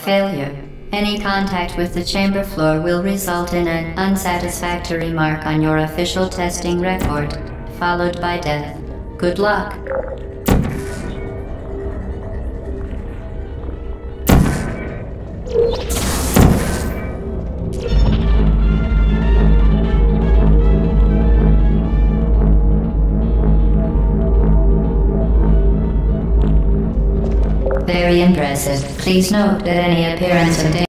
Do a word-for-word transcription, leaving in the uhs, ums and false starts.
failure. Any contact with the chamber floor will result in an unsatisfactory mark on your official testing record, followed by death. Good luck. Very impressive. Please note that any appearance of